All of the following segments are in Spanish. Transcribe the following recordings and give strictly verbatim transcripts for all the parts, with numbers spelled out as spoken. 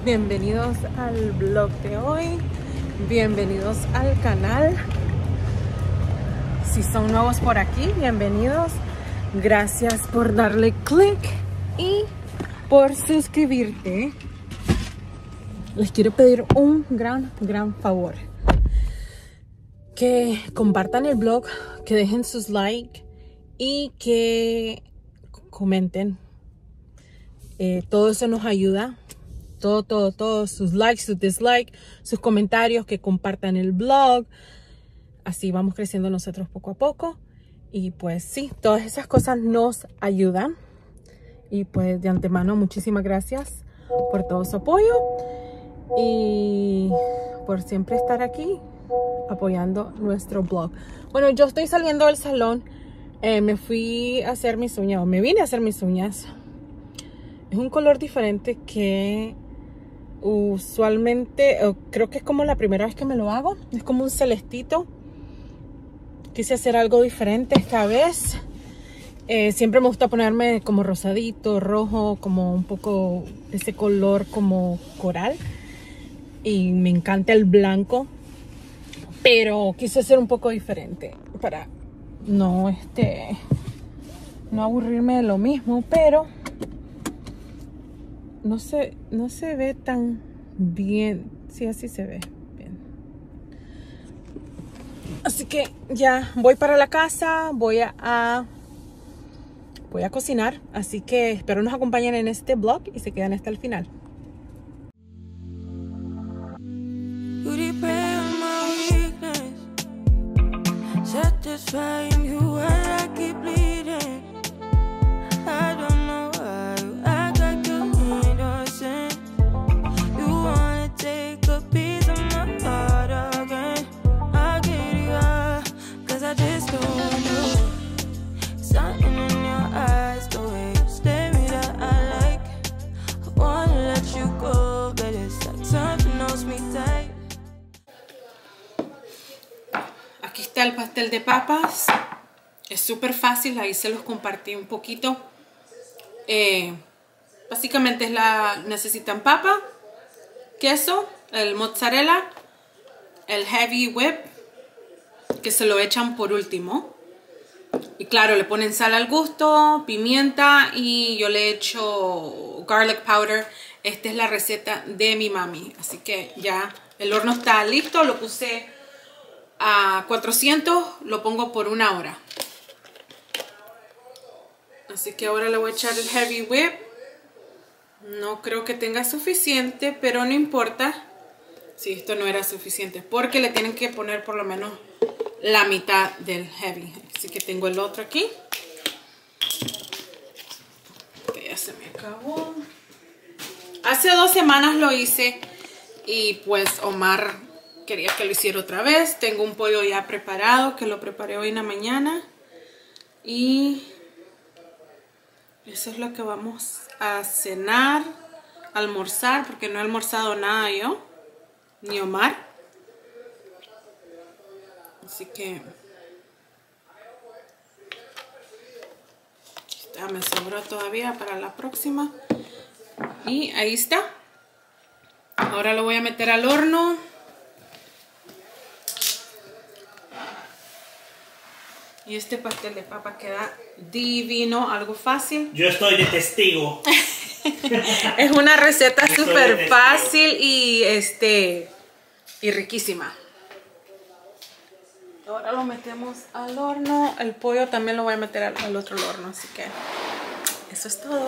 bienvenidos al vlog de hoy, bienvenidos al canal. Si son nuevos por aquí, bienvenidos. Gracias por darle click y por suscribirte. Les quiero pedir un gran, gran favor. Que compartan el vlog, que dejen sus likes y que comenten. Eh, todo eso nos ayuda. Todo, todo, todo. Sus likes, sus dislikes, sus comentarios, que compartan el vlog. Así vamos creciendo nosotros poco a poco. Y pues sí, todas esas cosas nos ayudan. Y pues de antemano, muchísimas gracias por todo su apoyo. Y por siempre estar aquí apoyando nuestro blog. Bueno, yo estoy saliendo del salón. Eh, me fui a hacer mis uñas, o me vine a hacer mis uñas. Es un color diferente que usualmente, creo que es como la primera vez que me lo hago. Es como un celestito. Quise hacer algo diferente esta vez. Eh, siempre me gusta ponerme como rosadito, rojo, como un poco ese color como coral. Y me encanta el blanco. Pero quise hacer un poco diferente para no, este, no aburrirme de lo mismo. Pero no se, no se ve tan bien. Sí, así se ve bien. Así que ya voy para la casa. Voy a, a, voy a cocinar. Así que espero nos acompañen en este vlog y se quedan hasta el final. Satisfying you while I keep bleeding. I don't know why you act like you innocent. You wanna take a piece of my heart again. I get you up, cause I just don't know. Something in your eyes, the way you stare me that I like. I wanna let you go, but it's like something knows me tight. Aquí está el pastel de papas. Es súper fácil, ahí se los compartí un poquito. Eh, básicamente es la, necesitan papa, queso, el mozzarella, el heavy whip, que se lo echan por último. Y claro, le ponen sal al gusto, pimienta y yo le echo garlic powder. Esta es la receta de mi mami. Así que ya el horno está listo, lo puse a cuatrocientos, lo pongo por una hora. Así que ahora le voy a echar el heavy whip. No creo que tenga suficiente, pero no importa si esto no era suficiente, porque le tienen que poner por lo menos la mitad del heavy. Así que tengo el otro aquí, que ya se me acabó. Hace dos semanas lo hice y pues Omar quería que lo hiciera otra vez. Tengo un pollo ya preparado, que lo preparé hoy en la mañana. Y eso es lo que vamos a cenar, almorzar, porque no he almorzado nada yo, ni Omar. Así que esta me sobró todavía para la próxima. Y ahí está. Ahora lo voy a meter al horno. Y este pastel de papa queda divino, algo fácil. Yo estoy de testigo. Es una receta súper fácil y este y riquísima. Ahora lo metemos al horno. El pollo también lo voy a meter al, al otro horno, así que eso es todo.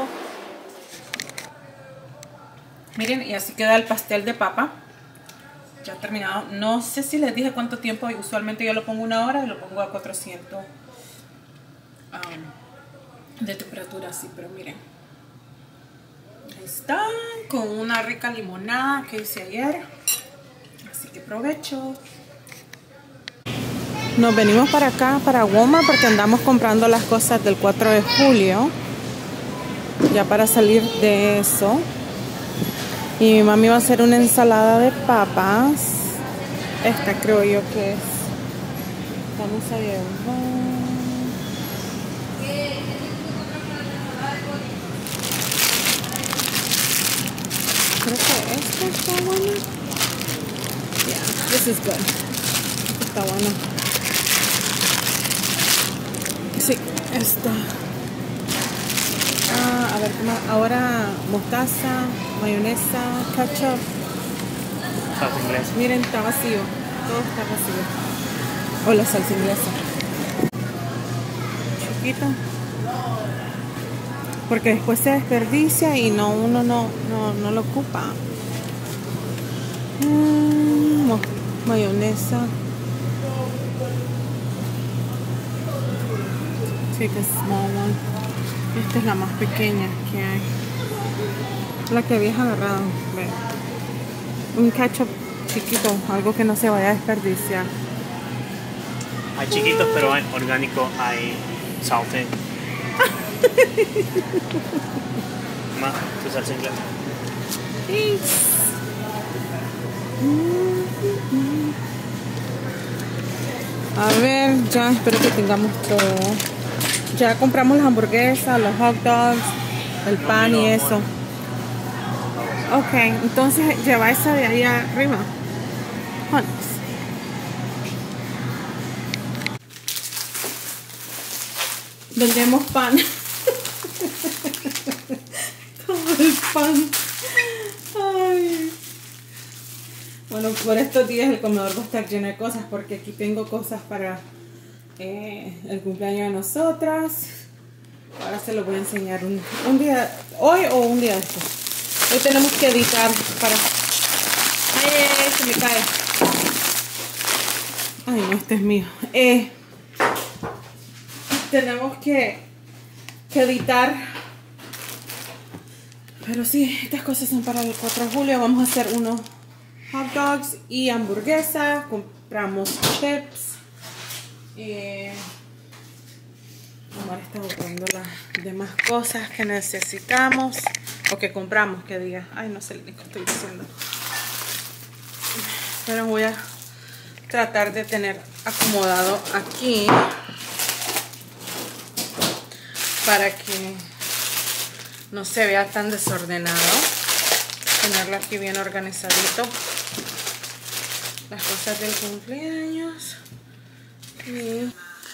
Miren, y así queda el pastel de papa. Ya terminado. No sé si les dije cuánto tiempo. Usualmente yo lo pongo una hora y lo pongo a cuatrocientos um, de temperatura así. Pero miren, ahí está, con una rica limonada que hice ayer. Así que provecho. Nos venimos para acá, para Walmart, porque andamos comprando las cosas del cuatro de julio. Ya para salir de eso. Y mi mami va a hacer una ensalada de papas. Esta creo yo que es. Vamos a llevar. creo que esta está buena. Yeah, this is good. Está bueno. Sí, esta. Ah, a ver, ¿qué más? Ahora mostaza, mayonesa, ketchup. Salsa inglesa. Miren, está vacío. Todo está vacío. O la salsa inglesa. Chiquita. Porque después se desperdicia y no uno no, no, no lo ocupa. Mm, mo- mayonesa. Take a small one. Esta es la más pequeña que hay. La que habías agarrado. Ve. Un ketchup chiquito, algo que no se vaya a desperdiciar. Hay chiquitos, pero hay orgánico, hay salted. Más tu salsa inglesa. A ver, ya espero que tengamos todo. Ya compramos las hamburguesas, los hot dogs, el pan y eso. Ok, entonces lleva esa de ahí arriba. Hunt. Vendemos pan. Todo el pan. Ay. Bueno, por estos días el comedor va a estar lleno de cosas porque aquí tengo cosas para eh, el cumpleaños de nosotras. Ahora se lo voy a enseñar un, un día, hoy o un día después. Hoy tenemos que editar para... ¡Ay, ay, ay! Se me cae. Ay, no, este es mío. Eh, tenemos que, que editar. Pero sí, estas cosas son para el cuatro de julio. Vamos a hacer unos hot dogs y hamburguesa. Compramos chips. Eh, Omar está buscando las demás cosas que necesitamos. O que compramos, que diga. Ay, no sé lo que estoy diciendo. Pero voy a tratar de tener acomodado aquí. Para que no se vea tan desordenado. Tenerlo aquí bien organizadito. Las cosas del cumpleaños. Y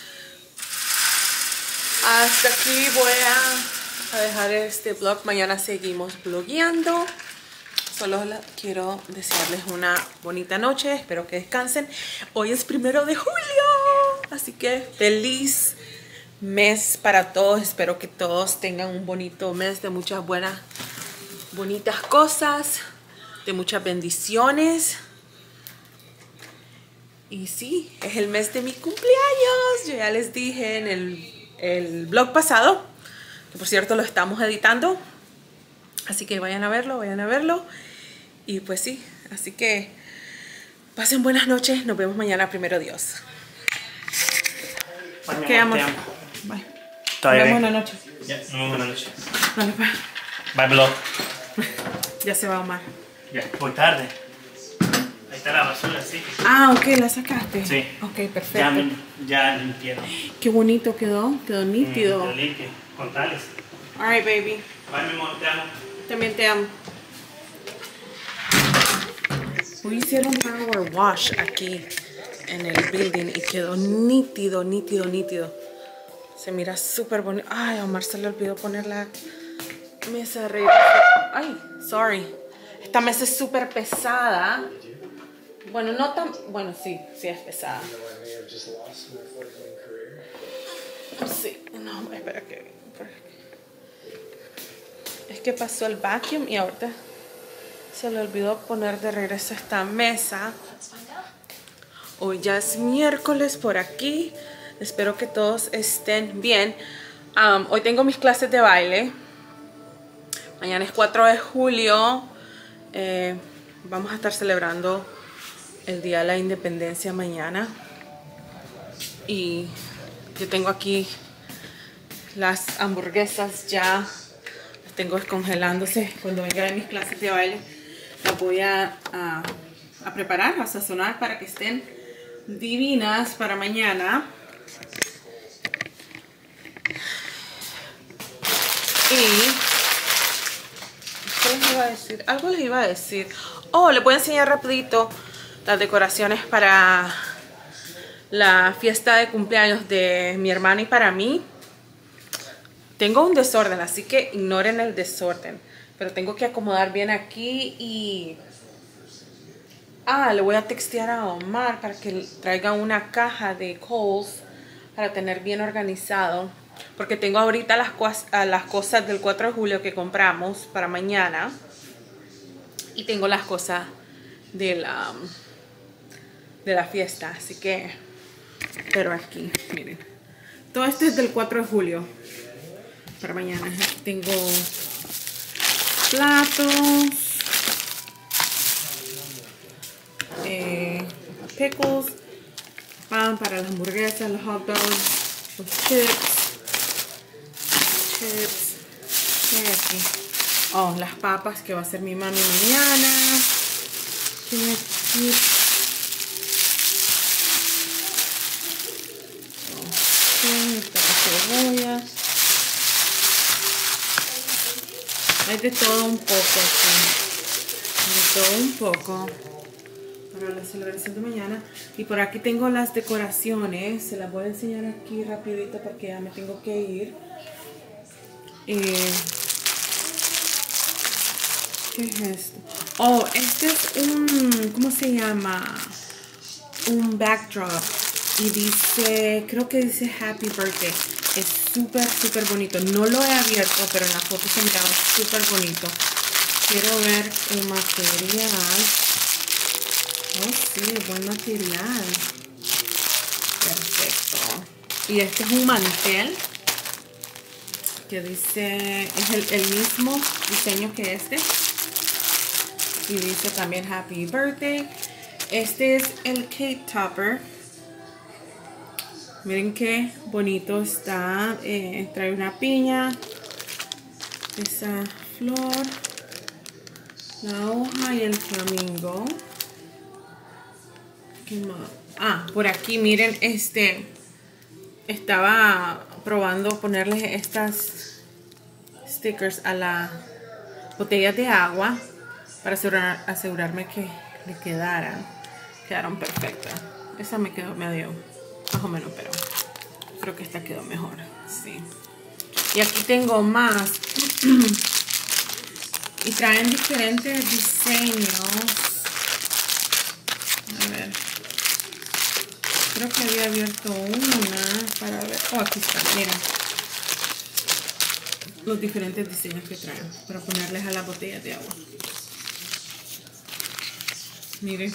hasta aquí voy a, a dejar este vlog. Mañana seguimos vlogueando. Solo la, quiero desearles una bonita noche. Espero que descansen. Hoy es primero de julio. Así que feliz mes para todos. Espero que todos tengan un bonito mes de muchas buenas, bonitas cosas. De muchas bendiciones. Y sí, es el mes de mi cumpleaños. Yo ya les dije en el, el vlog pasado. Que por cierto lo estamos editando. Así que vayan a verlo, vayan a verlo. Y pues sí, así que pasen buenas noches. Nos vemos mañana, primero Dios. Bueno, ¿Qué amor? te amo. Bye. Todavía Nos vemos bien. en la noche. Ya, nos vemos en la noche. Vale, pues. Bye, blog. Ya se va Omar. Ya, voy tarde. Ahí está la basura, sí. Ah, ok, la sacaste. Sí. Ok, perfecto. Ya, me- ya limpiaron. Qué bonito quedó, quedó nítido. Mm, lo limpio, con tales. Alright, baby. Bye, mi amor, te amo. También te amo. Hoy hicieron power wash aquí en el building y quedó nítido, nítido, nítido. Se mira súper bonito. Ay, a Omar se le olvidó poner la mesa arriba. Ay, sorry. Esta mesa es súper pesada. Bueno, no tan... Bueno, sí, sí es pesada. Sí, no, espera que... Es que pasó el vacuum y ahorita se le olvidó poner de regreso esta mesa. Hoy ya es miércoles por aquí. Espero que todos estén bien. Um, hoy tengo mis clases de baile. Mañana es cuatro de julio. Eh, vamos a estar celebrando el Día de la Independencia mañana. Y yo tengo aquí las hamburguesas ya. Las tengo descongelándose. Cuando venga de mis clases de baile las voy a, a, a preparar, a sazonar para que estén divinas para mañana. Y ustedes iba a decir? Algo les iba a decir. Oh, les voy a enseñar rapidito las decoraciones para la fiesta de cumpleaños de mi hermana y para mí. Tengo un desorden, así que ignoren el desorden. Pero tengo que acomodar bien aquí y... Ah, le voy a textear a Omar para que traiga una caja de Kohl's para tener bien organizado. Porque tengo ahorita las, las cosas del cuatro de julio que compramos para mañana. Y tengo las cosas de la, de la fiesta. Así que... Pero aquí, miren. Todo esto es del cuatro de julio. Para mañana. Aquí tengo platos. Eh, pickles. Pan para las hamburguesas, los hot dogs, los chips. Chips. ¿Qué hay aquí? Oh, las papas que va a hacer mi mami mañana. ¿Qué hay aquí? Cebolla. Hay de todo un poco aquí. De todo un poco. Para la celebración de mañana. Y por aquí tengo las decoraciones. Se las voy a enseñar aquí rapidito porque ya me tengo que ir. Eh, ¿Qué es esto? Oh, este es un... ¿Cómo se llama? Un backdrop. Y dice, creo que dice Happy Birthday. Es súper, súper bonito. No lo he abierto, pero en la foto se miraba súper bonito. Quiero ver el material. Oh, sí, buen material. Perfecto. Y este es un mantel. Que dice, es el, el mismo diseño que este. Y dice también Happy Birthday. Este es el cake topper. Miren qué bonito está. Eh, trae una piña. Esa flor. La hoja y el flamingo. ¿Qué más? Ah, por aquí miren este. Estaba probando ponerle estas stickers a la botella de agua. Para asegurar, asegurarme que le quedaran. Quedaron perfectas. Esa me quedó medio... más o menos, pero creo que esta quedó mejor. Sí. Y aquí tengo más. Y traen diferentes diseños. A ver. Creo que había abierto una para ver. Oh, aquí está. Miren. Los diferentes diseños que traen. Para ponerles a las botellas de agua. Miren.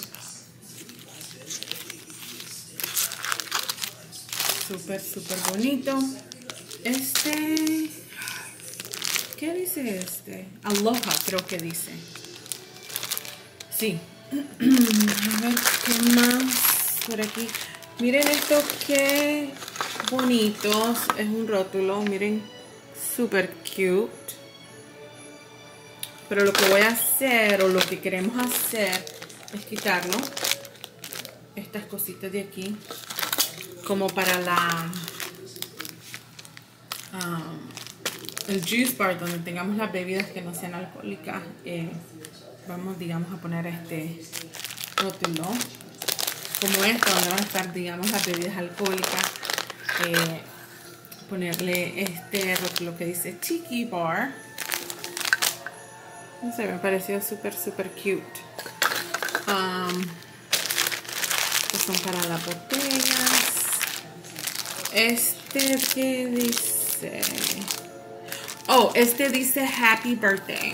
Súper, súper bonito. Este... ¿Qué dice este? Aloha, creo que dice. Sí. A ver, ¿qué más por aquí? Miren esto, qué bonitos. Es un rótulo, miren. Súper cute. Pero lo que voy a hacer, o lo que queremos hacer, es quitarlo. Estas cositas de aquí. Como para la um, el juice bar, donde tengamos las bebidas que no sean alcohólicas. Eh, vamos, digamos, a poner este rótulo como esto, donde van a estar, digamos, las bebidas alcohólicas. Eh, ponerle este rótulo que dice Tiki Bar. No sé, me pareció súper, súper cute. Um, que son para las botellas. Este que dice... Oh, este dice Happy Birthday.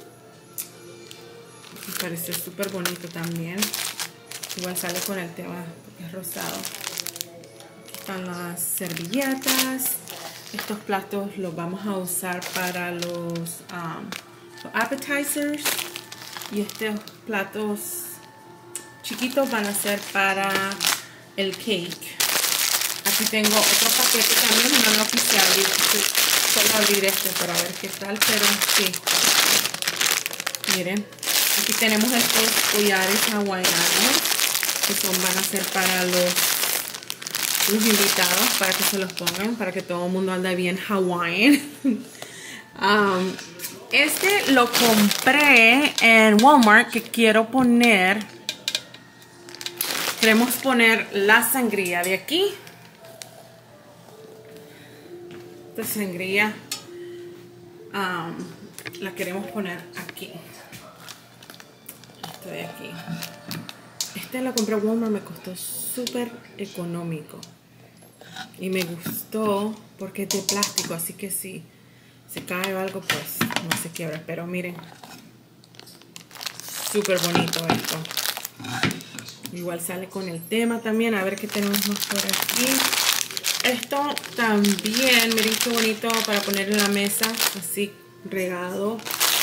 Me parece súper bonito también. Igual sale con el tema porque es rosado. Aquí están las servilletas. Estos platos los vamos a usar para los, um, los appetizers. Y estos platos chiquitos van a ser para el cake. Aquí tengo otro paquete también, no lo quise abrir, solo abrir este para ver qué tal, pero sí. Miren, aquí tenemos estos collares hawaianos, que son, van a ser para los, los invitados, para que se los pongan, para que todo el mundo ande bien hawaiian. um, Este lo compré en Walmart, que quiero poner, queremos poner la sangría de aquí. Esta sangría um, la queremos poner aquí. Esto de aquí. Este lo compré en Walmart, me costó súper económico. Y me gustó porque es de plástico, así que si se cae o algo, pues no se quiebra. Pero miren, súper bonito esto. Igual sale con el tema también. A ver qué tenemos más por aquí. Esto también, miren qué bonito para poner en la mesa, así regado.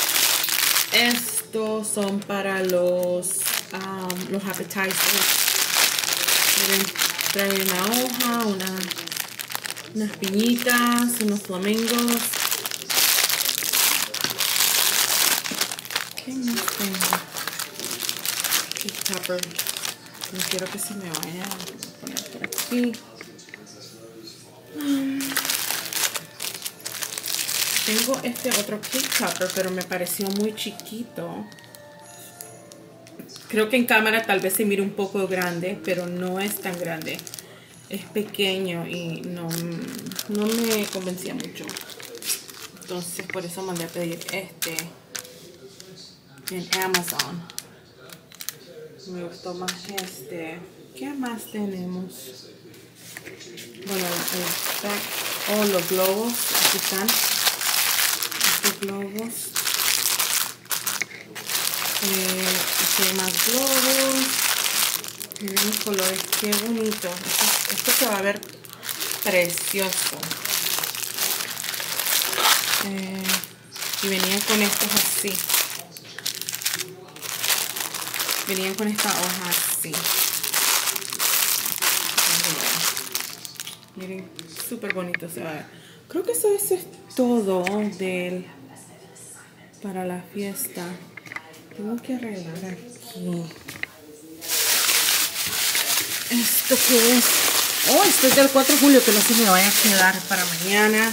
Estos son para los, um, los appetizers. Miren, trae una hoja, una, unas piñitas, unos flamingos. ¿Qué más tengo? Cake topper. No quiero que se me vaya a poner por aquí. Um, tengo este otro cake topper, pero me pareció muy chiquito. Creo que en cámara tal vez se mire un poco grande, pero no es tan grande. Es pequeño y no, no me convencía mucho. Entonces por eso mandé a pedir este en Amazon. Me gustó más este. ¿Qué más tenemos? Bueno, el, el pack. Oh, los globos. Aquí están. Estos globos. Eh, aquí hay más globos. Miren los colores. Qué bonito. Esto, esto se va a ver precioso. Eh, y venían con estos así. Venían con esta hoja así. Miren, súper bonito se va a ver. Creo que eso, eso es todo del, para la fiesta. Tengo que arreglar aquí. ¿Esto qué es? Oh, esto es del cuatro de julio, que no se me vaya a quedar para mañana.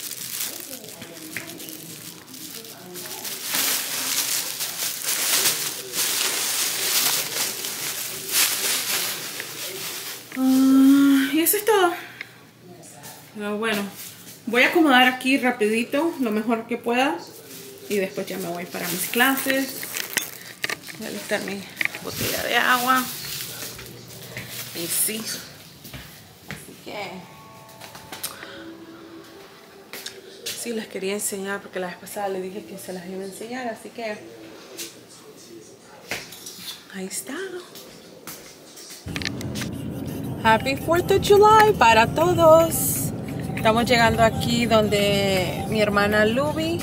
Uh, y eso es todo. Pero bueno, voy a acomodar aquí rapidito, lo mejor que pueda. Y después ya me voy para mis clases. Voy a listar mi botella de agua. Y sí. Así que sí, les quería enseñar porque la vez pasada les dije que se las iba a enseñar. Así que ahí está. Happy fourth of July para todos. Estamos llegando aquí donde mi hermana Luby.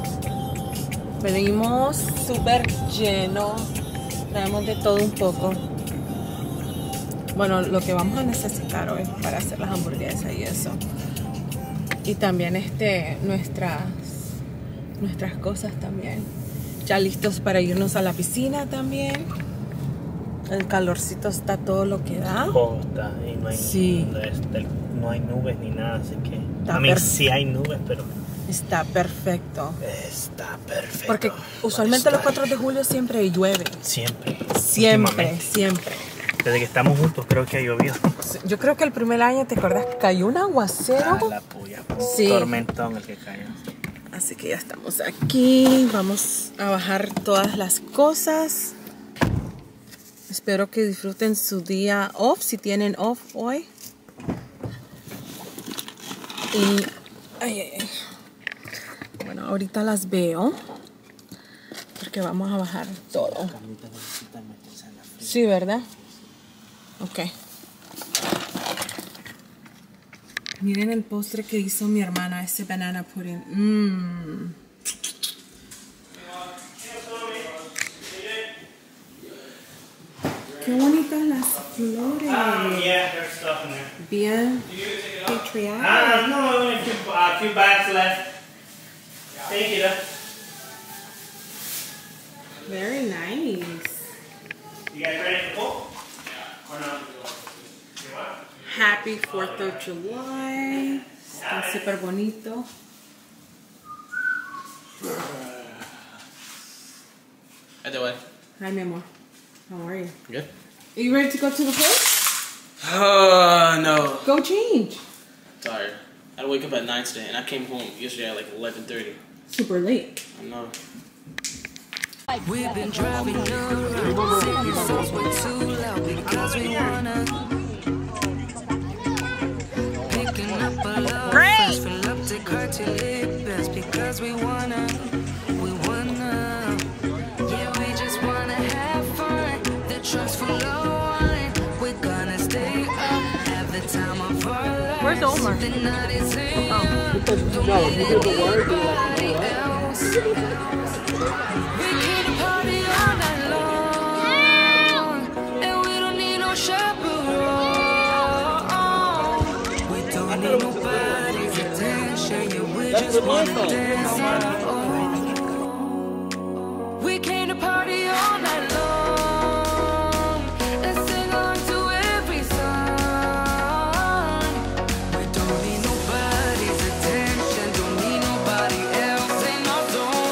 Venimos súper lleno. Traemos de todo un poco. Bueno, lo que vamos a necesitar hoy para hacer las hamburguesas y eso. Y también este, nuestras, nuestras cosas también. Ya listos para irnos a la piscina también. El calorcito está todo lo que da. Oh, está, y no hay, Sí. no, es- no hay nubes ni nada, así que... Está A mí per- sí hay nubes, pero... Está perfecto. Está perfecto. Porque usualmente los cuatro de julio siempre llueve. Siempre. Siempre, Últimamente. siempre. Desde que estamos juntos creo que ha llovido. Yo creo que el primer año, ¿te acuerdas que cayó un aguacero? Ah, la puya. Sí. Tormentón el que cayó. Así que ya estamos aquí. Vamos a bajar todas las cosas. Espero que disfruten su día off, si tienen off hoy. Y... Ay, ay, ay. Bueno, ahorita las veo. Porque vamos a bajar todo. Sí, ¿verdad? Ok. Miren el postre que hizo mi hermana, ese banana pudding. Mmm. Qué bonitas las flores. yeah, there's stuff in there. Bien patriarcal. Ah, no, only a few, uh, few bags left. Thank you. Very nice. You guys ready to go? Or no? Happy fourth of July. Está súper bonito. Hi, Dewey. Hi, mi amor. How are you? Good. Are you ready to go to the pool? Uh, no. Go change. Tired. I had to wake up at nine today, and I came home yesterday at like eleven thirty. Super late. I know. We've been driving around, singing songs way too loud because we wanna. Picking up a love friends, fill up the car till it best because we wanna. We wanna. Yeah, we just wanna have fun. The trunk's full of wine. We're gonna stay up, have the time of our lives. Where's Omar? The night is in. Oh, because no, you did the word. Nobody else. We can party all night long, and we don't need no chaperone. We don't need nobody's attention. Yeah, we just wanna dance on our own. We came to party all night long and sing along to every song. We don't need nobody's attention, don't need nobody else, ain't no don't.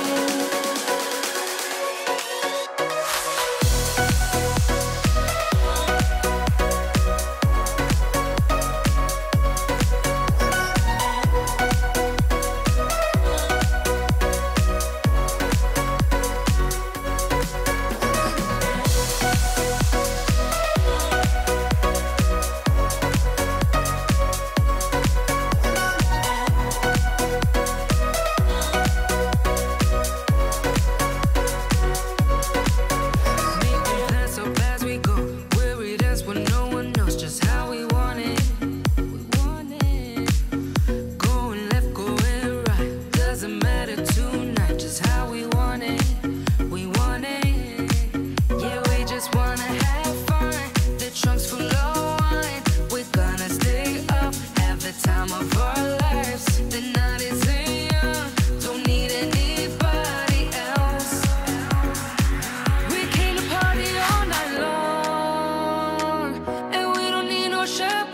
Making plans so fast we go, where we dance when no one knows just how we want it. We want it. Going left, going right, doesn't matter tonight, just how we want it. We want it. Yeah, we just wanna have fun. The trunk's full of wine. We're gonna stay up, have the time of our lives. The night is young, don't need anybody else. We came to party all night long, and we don't need no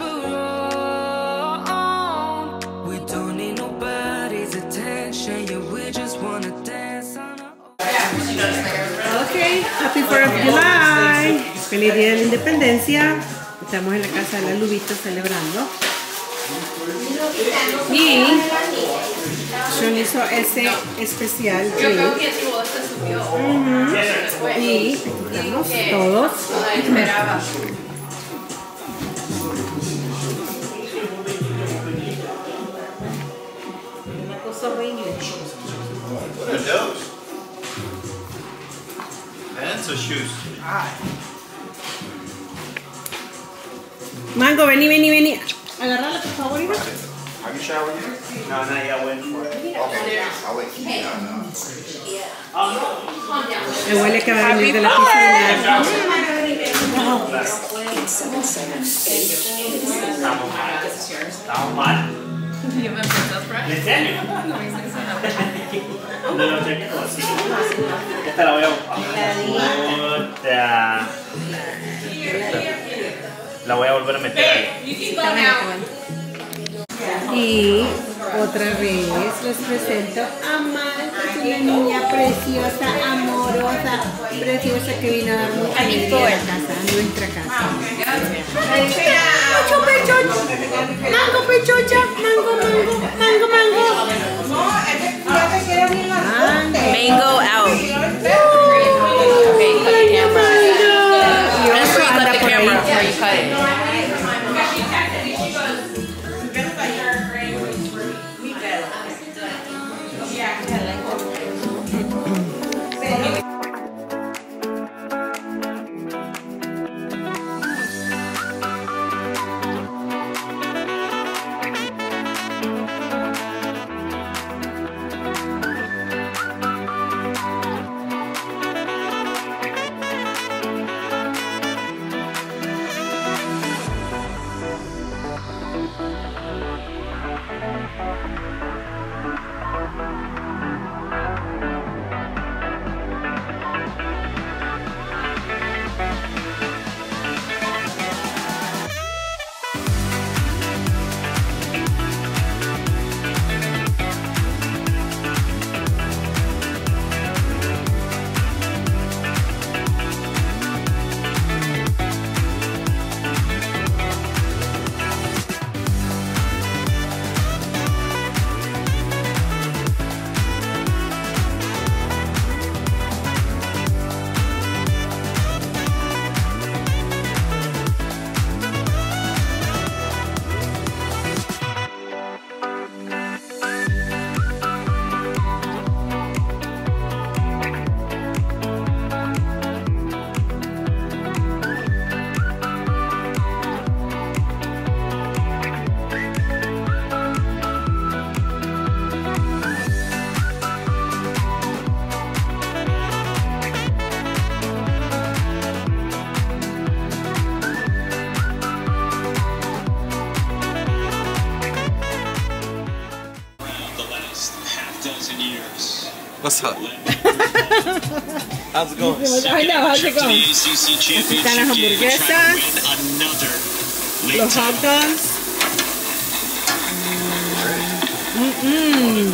chaperone. We don't need nobody's attention, yeah, we just wanna dance on our own. Okay, happy fourth of July. Feliz Día de la Independencia. Estamos en la casa de la Lubita celebrando. Y Sean hizo ese especial drink. Ujú. Y estamos todos. Una cosa horrible. What are those? Pants or shoes? Mango, vení, vení, vení. Agarrala, por favor, hija. Have you showered yet? No, not yet, waiting for it. Okay, I'll wait. Yeah, no. Me huele que va a venir de la piscina. Estamos mal. ¿En serio? No, no, cheque como así. Esta la voy a... Puta. La voy a volver a meter ahí. Y otra vez les presento a Marta, una niña preciosa, amorosa, preciosa que vino a dar mucha alegría a la casa, a nuestra casa. Mucho pechocho, mango pechocha, mango, mango, mango, mango. Mango out. Okay, cut the camera. Y That's where you anda cut the por camera ahí. before you cut it. What's up? How's it going? I know, how's it going? Están las hamburguesas, los hot dogs. Mm-mm.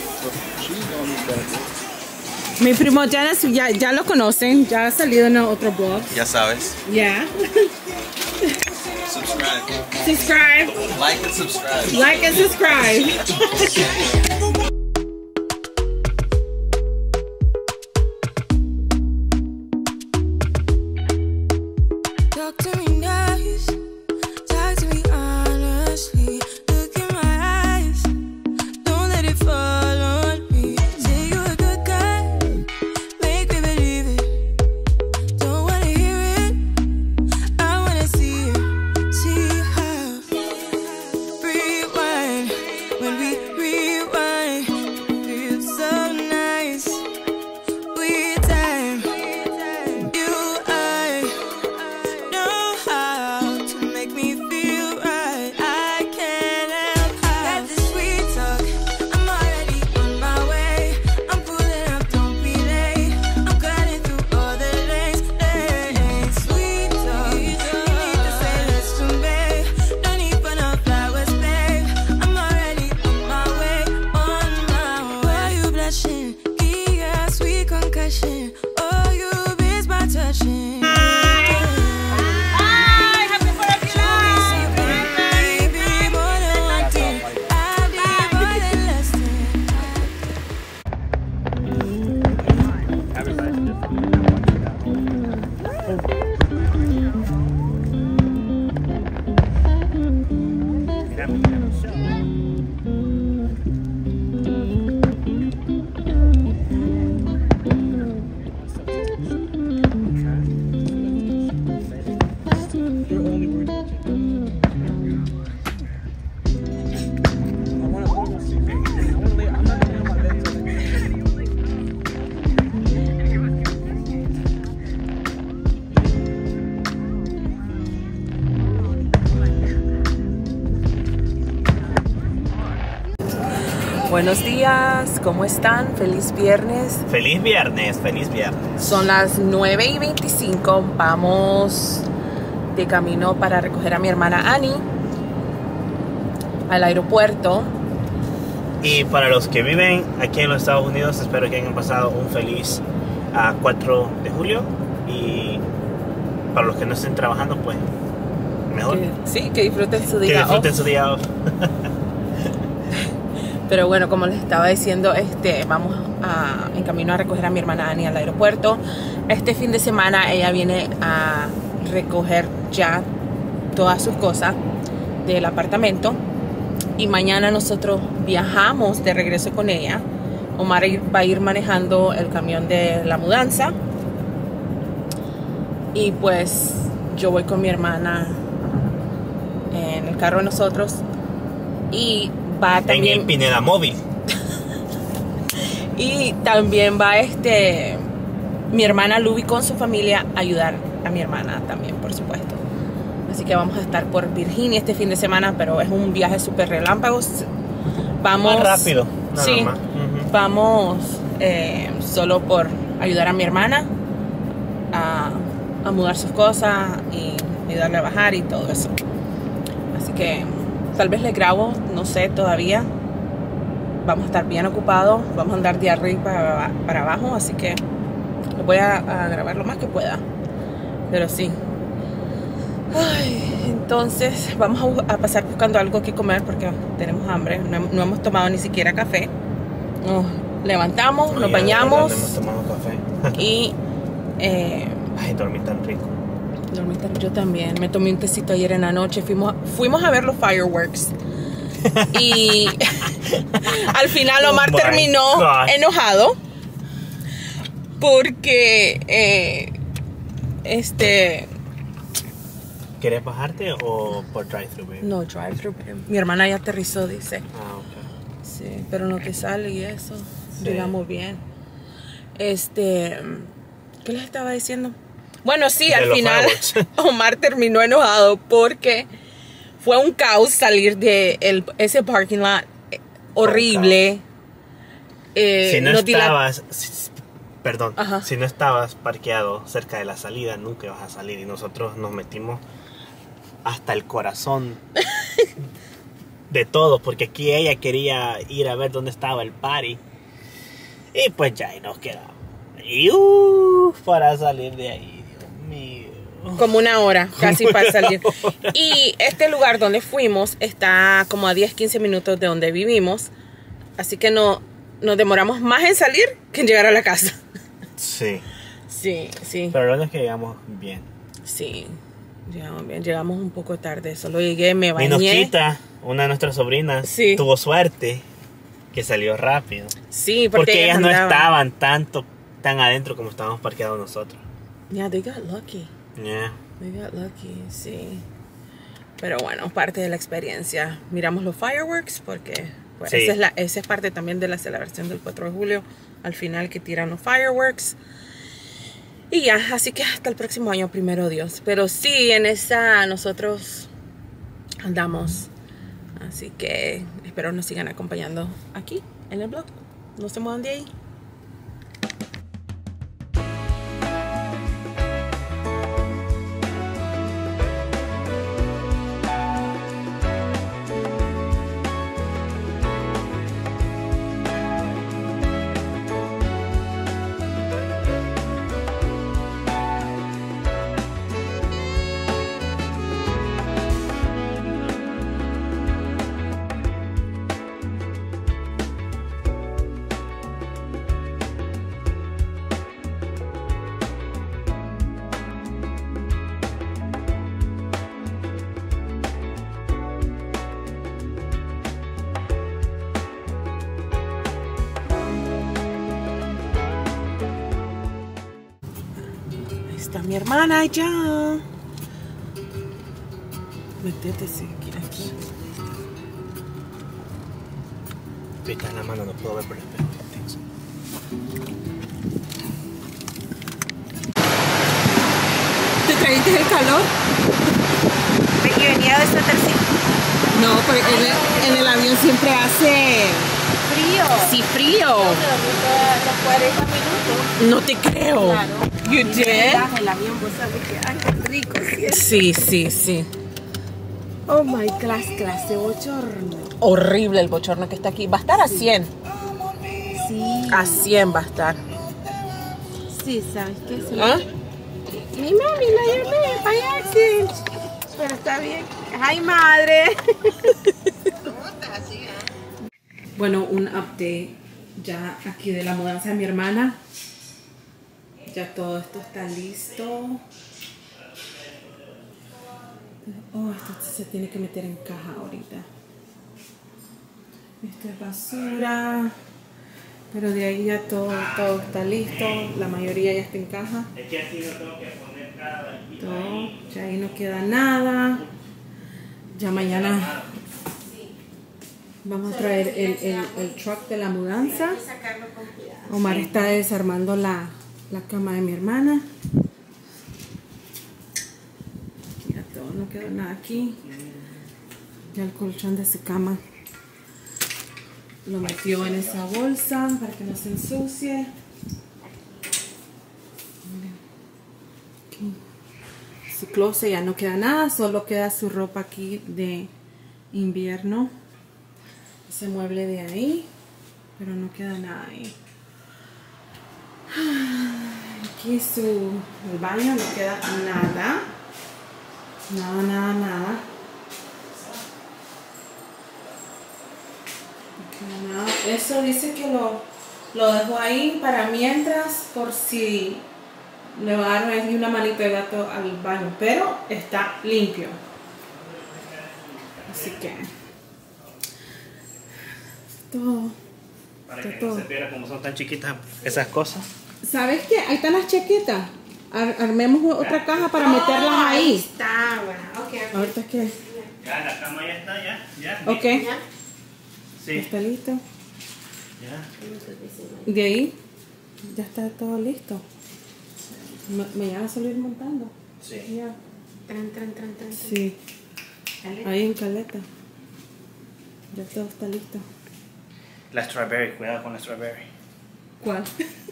Mi primo ya, ya, ya lo conocen, ya ha salido en otro blog. Ya sabes. Yeah. Subscribe. Subscribe. Like and subscribe. Like and subscribe. Talk to me nice, talk to me honestly. Look in my eyes, don't let it fall on me. Say you're a good guy, make me believe it. Don't wanna hear it, I wanna see it. See how rewind when we rewind. Feels so nice. We time, you I know how to make me feel right. I can't help how got this sweet talk. I'm already on my way. I'm pulling up, don't be late. I'm cutting through all the lanes, lanes. Sweet talk, you need to say less to me. No need for no flowers, babe. I'm already on my way, on my way. Why you blushing? Yeah, sweet concussion. Oh, you miss my touching. Buenos días, ¿cómo están? Feliz viernes. Feliz viernes, feliz viernes. Son las nueve y veinticinco. Vamos de camino para recoger a mi hermana Annie al aeropuerto. Y para los que viven aquí en los Estados Unidos, espero que hayan pasado un feliz uh, cuatro de julio. Y para los que no estén trabajando, pues mejor. Que, sí, que disfruten su Que día disfruten off. su día off. Pero bueno, como les estaba diciendo, este, vamos a, en camino a recoger a mi hermana Annie al aeropuerto. Este fin de semana ella viene a recoger ya todas sus cosas del apartamento. Y mañana nosotros viajamos de regreso con ella. Omar va a ir manejando el camión de la mudanza. Y pues yo voy con mi hermana en el carro de nosotros. Y va también... En el Pineda Móvil. Y también va este mi hermana Luby con su familia a ayudar a mi hermana también, por supuesto. Así que vamos a estar por Virginia este fin de semana, pero es un viaje súper relámpago. Vamos... Más rápido, nada sí, más. Uh-huh. Vamos eh, solo por ayudar a mi hermana a, a mudar sus cosas y ayudarle a bajar y todo eso. Así que tal vez les grabo, no sé todavía. Vamos a estar bien ocupados, vamos a andar de arriba para, para abajo, así que voy a, a grabar lo más que pueda. Pero sí. Ay, entonces vamos a, a pasar buscando algo que comer porque tenemos hambre. No, no hemos tomado ni siquiera café. Nos levantamos, Oye, nos bañamos de verdad, hemos tomado café. y eh, Ay, dormí tan rico. dormí tan- yo también. Me tomé un tecito ayer en la noche. Fuimos, fuimos a ver los fireworks. Y al final Omar Oh my terminó God. enojado porque eh, este ¿Quieres bajarte o por drive-thru, baby? no drive-thru. Mi hermana ya aterrizó, dice. Ah, ok. Sí, pero no te sale y eso. Sí. Llegamos bien. Este, ¿qué les estaba diciendo? Bueno, sí, De al los final fireworks. Omar terminó enojado porque fue un caos salir de el, ese parking lot horrible. eh, si no nos dila- estabas, si- perdón, Ajá. si no estabas parqueado cerca de la salida, nunca ibas a salir. Y nosotros nos metimos hasta el corazón de todo, porque aquí ella quería ir a ver dónde estaba el party. Y pues ya ahí nos quedamos. Y uh, para salir de ahí, Dios mío. como una hora casi Como para una salir. hora. Y este lugar donde fuimos está como a diez, quince minutos de donde vivimos. Así que no nos demoramos más en salir que en llegar a la casa. Sí, Sí, sí, pero lo bueno es que llegamos bien. sí. Llegamos bien, llegamos un poco tarde. Solo llegué, me Mi bañé. Nosquita, una de nuestras sobrinas, Sí. tuvo suerte que salió rápido. Sí, porque, Porque ellas no andaban. estaban tanto tan adentro como estábamos parqueados nosotros. Yeah, they got lucky. Yeah. They got lucky, sí. Pero bueno, parte de la experiencia. Miramos los fireworks porque pues, Sí. esa, es la, esa es parte también de la celebración del cuatro de julio. Al final que tiran los fireworks. Y ya, así que hasta el próximo año, primero Dios. Pero sí, en esa nosotros andamos. Así que espero nos sigan acompañando aquí en el blog. No se muevan de ahí. Ahí está mi hermana allá. Métete sí, aquí, aquí. Ahorita en la mano, no puedo ver por el espejo. ¿Te trajiste el calor? Y venía de suétercito. No, porque en el, en el avión siempre hace... Frío. Sí, frío. Los cuarenta minutos. No te creo. Claro. You did? El avión, vos sabés que ay, qué rico, Sí, ¿sí? sí, sí. Oh my class, clase bochorno. Horrible el bochorno que está aquí. Va a estar a cien. Sí. A cien va a estar. Sí, ¿sabes qué? Se ¿Ah? Mi mami la llamé, by accident. Pero está bien. Ay, madre. Bueno, un update ya aquí de la mudanza de mi hermana. Ya todo esto está listo. Oh, esto se tiene que meter en caja ahorita. Esto es basura. Pero de ahí ya todo, todo está listo. La mayoría ya está en caja. Es que así no tengo que poner cada banquito Todo. ahí. Ya ahí no queda nada. Ya mañana vamos a traer el, el, el truck de la mudanza. Omar está desarmando la, la cama de mi hermana. Ya todo, no quedó nada aquí. Ya el colchón de su cama lo metió en esa bolsa para que no se ensucie. Aquí. Su closet ya no queda nada, solo queda su ropa aquí de invierno. Ese mueble de ahí, pero no queda nada ahí. Aquí su el baño no queda nada. Nada, nada, nada. No queda nada. Eso dice que lo, lo dejo ahí para mientras, por si le va a dar ahí una manita de gato al baño, pero está limpio. Así que todo. Para Está que todo. no se pierda como son tan chiquitas esas cosas. ¿Sabes qué? Ahí están las chaquetas. Ar- armemos otra caja para meterlas ahí. Está, bueno. Ok, ok. Ahorita es que. Ya, la cama ya está, ya. ya Ok. ¿Ya? Sí. Está listo. Ya. De ahí ya está todo listo. Ma- mañana salir montando. Sí. Ya. Tran, tran, tran, tran. Sí. Ahí en caleta. Ya todo está listo. La strawberry, cuidado con la strawberry. ¿Cuál?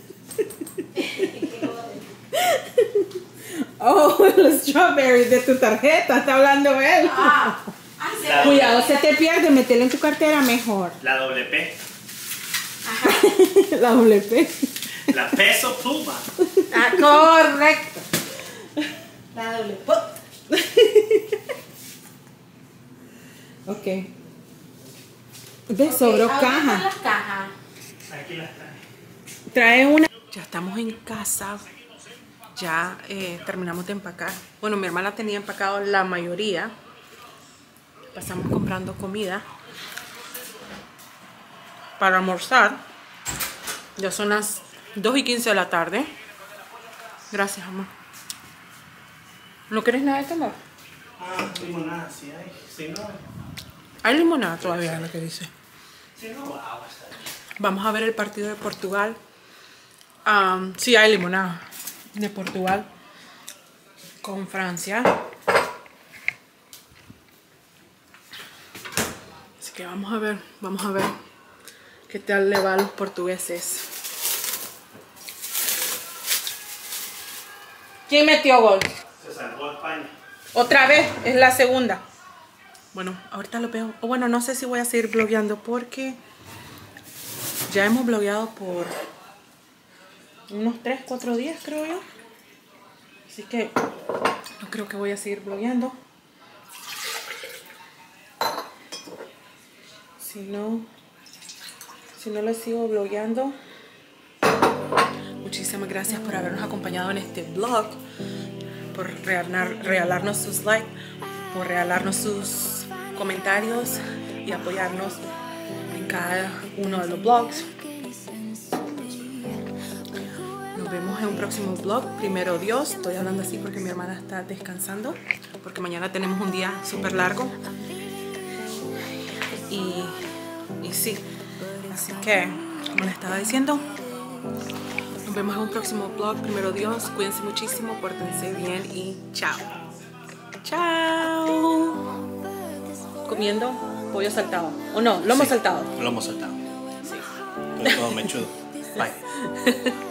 Oh, los strawberries de tu tarjeta, está hablando él. Ah, La, Cuidado, se te pierde, mételo en tu cartera mejor. la doble P. La doble P. La peso pluma. ah, correcto. La doble. Ok. ¿Ves? Sobró Ok, ahorita caja. las cajas. Aquí la trae. Trae una. Ya estamos en casa. Ya eh, terminamos de empacar. Bueno, mi hermana tenía empacado la mayoría. Pasamos comprando comida para almorzar. Ya son las dos y quince de la tarde. Gracias, amor. ¿No quieres nada de tomar? Ah, limonada, sí hay. Si no, Hay limonada todavía, lo que dice. si no, agua está bien. Vamos a ver el partido de Portugal. Um, sí, hay limonada de Portugal con Francia. Así que vamos a ver, vamos a ver qué tal le va a los portugueses. ¿Quién metió gol? Se salvó España. Otra vez, es la segunda. Bueno, ahorita lo veo. O bueno, no sé si voy a seguir blogueando porque ya hemos blogueado por unos tres, cuatro días, creo yo. Así que no creo que voy a seguir blogueando. Si no, si no les sigo blogueando. Muchísimas gracias por habernos acompañado en este vlog, por regalar, regalarnos sus likes, por regalarnos sus comentarios y apoyarnos en cada uno de los vlogs. Nos vemos en un próximo vlog. Primero Dios. Estoy hablando así porque mi hermana está descansando, porque mañana tenemos un día súper largo. Y, y sí, así que, como les estaba diciendo, nos vemos en un próximo vlog. Primero Dios, cuídense muchísimo, pórtense bien y chao. Chao. Comiendo pollo saltado. ¿O no? Lomo Sí, saltado. Lomo saltado. Sí. Todo mechudo. Bye.